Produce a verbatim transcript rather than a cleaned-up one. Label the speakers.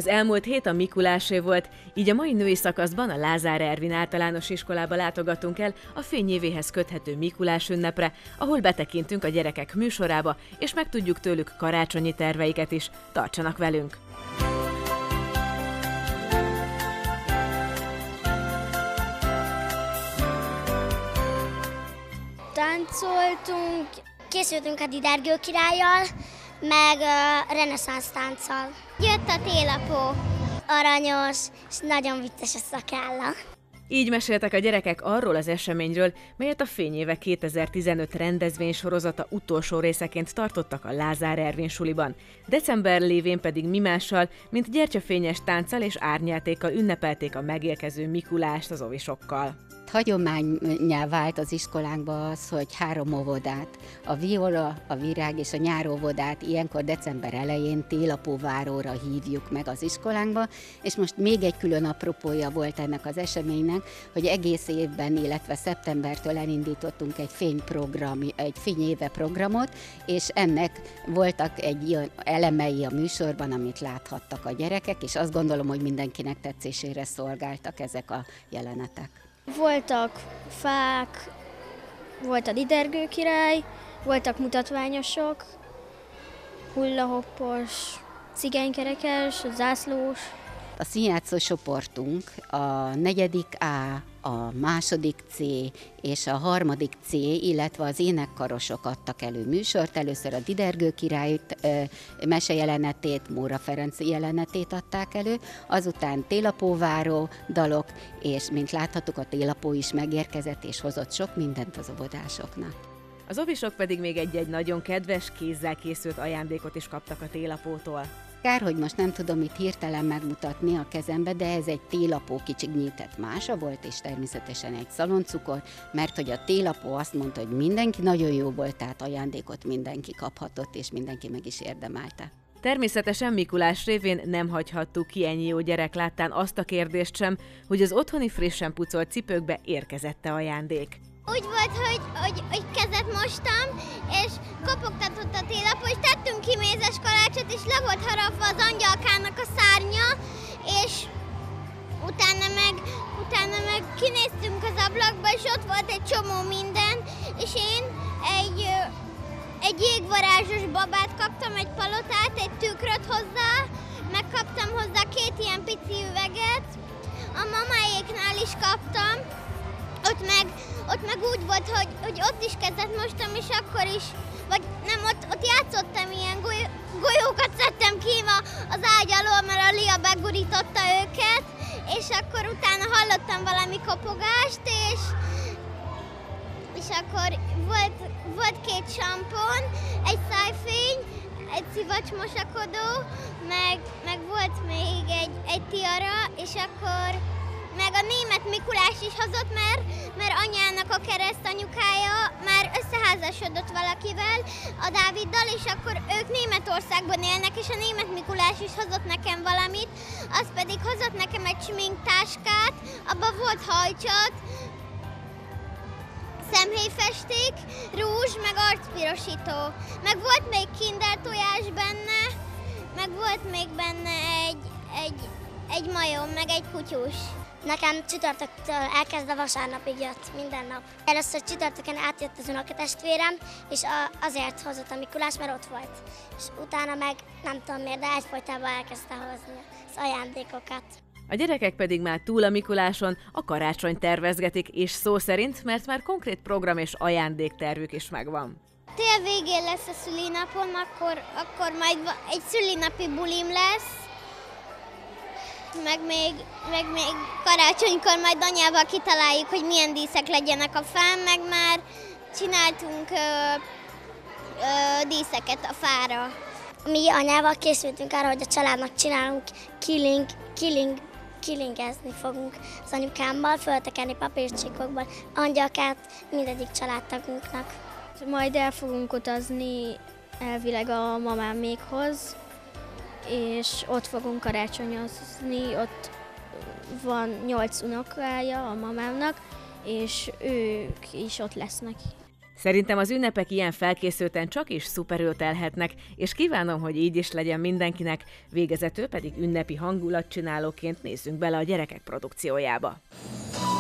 Speaker 1: Az elmúlt hét a Mikulásé volt, így a mai női szakaszban a Lázár Ervin általános iskolába látogatunk el a fényévéhez köthető Mikulás ünnepre, ahol betekintünk a gyerekek műsorába, és megtudjuk tőlük karácsonyi terveiket is. Tartsanak velünk!
Speaker 2: Táncoltunk, készültünk a Didergő királlyal, meg uh, reneszánsz tánccal. Jött a télapó, aranyos, és nagyon vicces a szakálla.
Speaker 1: Így meséltek a gyerekek arról az eseményről, melyet a Fényéve kétezer-tizenöt rendezvénysorozata utolsó részeként tartottak a Lázár Ervin suliban. December lévén pedig mi mással, mint gyertyafényes tánccal és árnyjátékkal ünnepelték a megérkező Mikulást az ovisokkal.
Speaker 3: Hagyománnyá vált az iskolánkban az, hogy három óvodát, a Viola, a Virág és a nyáróvodát ilyenkor december elején télapóváróra hívjuk meg az iskolánkba, és most még egy külön apropója volt ennek az eseménynek, hogy egész évben, illetve szeptembertől elindítottunk egy fényprogram, egy fényéve programot, és ennek voltak egy ilyen elemei a műsorban, amit láthattak a gyerekek, és azt gondolom, hogy mindenkinek tetszésére szolgáltak ezek a jelenetek.
Speaker 4: Voltak fák, volt a Didergő király, voltak mutatványosok, hullahoppos, cigánykerekes, zászlós.
Speaker 3: A színjátszó csoportunk a negyedik A, a második C és a harmadik C, illetve az énekkarosok adtak elő műsort. Először a Didergő király mesejelenetét, Móra Ferenc jelenetét adták elő, azután télapóváró dalok, és mint láthattuk, a télapó is megérkezett és hozott sok mindent az óvodásoknak.
Speaker 1: Az ovisok pedig még egy-egy nagyon kedves, kézzel készült ajándékot is kaptak a télapótól.
Speaker 3: Kár, hogy most nem tudom itt hirtelen megmutatni a kezembe, de ez egy télapó kicsik nyített mása volt, és természetesen egy szaloncukor, mert hogy a télapó azt mondta, hogy mindenki nagyon jó volt, tehát ajándékot mindenki kaphatott, és mindenki meg is érdemelte.
Speaker 1: Természetesen Mikulás révén nem hagyhattuk ki ennyi jó gyerek láttán azt a kérdést sem, hogy az otthoni frissen pucolt cipőkbe érkezett-e ajándék.
Speaker 2: Úgy volt, hogy, hogy, hogy kezet mostam, és kopogtatott a télapó, és tettünk ki mézes kalácsot, és le volt harapva az angyalkának a szárnya, és utána meg, utána meg kinéztünk az ablakba, és ott volt egy csomó minden, és én egy, egy jégvarázsos babát kaptam, egy palotát, egy tükröt hozzá, megkaptam hozzá két ilyen pici üveget, a mamáéknál is kaptam. Ott meg, ott meg úgy volt, hogy, hogy ott is kezet mostam, és akkor is, vagy nem, ott, ott játszottam, ilyen goly, golyókat szedtem ki az ágy alól, mert a Lia begurította őket, és akkor utána hallottam valami kopogást, és, és akkor volt, volt két sampon, egy szájfény, egy szivacsmosakodó, meg, meg volt még egy, egy tiara, és akkor meg a német Mikulás is hozott, mert, mert anyának a keresztanyukája már összeházasodott valakivel, a Dáviddal, és akkor ők Németországban élnek, és a német Mikulás is hozott nekem valamit, az pedig hozott nekem egy sminktáskát, abban volt hajcsat, szemhéjfesték, rúzs, meg arcpirosító. Meg volt még kinder tojás benne, meg volt még benne egy, egy, egy majom, meg egy kutyus.
Speaker 5: Nekem csütörtöktől elkezdve vasárnapig jött minden nap. Először csütörtökön átjött az unokatestvérem, és azért hozott a Mikulás, mert ott volt. És utána meg nem tudom miért, de egyfolytában elkezdte hozni az ajándékokat.
Speaker 1: A gyerekek pedig már túl a Mikuláson a karácsonyt tervezgetik, és szó szerint, mert már konkrét program és ajándéktervük is megvan.
Speaker 2: Tél végén lesz a szülinapom, akkor, akkor majd egy szülinapi bulim lesz, meg még, meg még karácsonykor majd anyával kitaláljuk, hogy milyen díszek legyenek a fán, meg már csináltunk ö, ö, díszeket a fára.
Speaker 5: Mi anyával készültünk arra, hogy a családnak csinálunk killing, killing, killingezni fogunk az anyukámmal, föltekerni papírcsíkokban angyalkát mindegyik családtagunknak.
Speaker 4: Majd el fogunk utazni elvileg a mamámékhoz, és ott fogunk karácsonyozni, ott van nyolc unokája a mamámnak, és ők is ott lesznek.
Speaker 1: Szerintem az ünnepek ilyen felkészülten csak is szuperül telhetnek, és kívánom, hogy így is legyen mindenkinek, végezetül pedig ünnepi hangulatcsinálóként nézzünk bele a gyerekek produkciójába.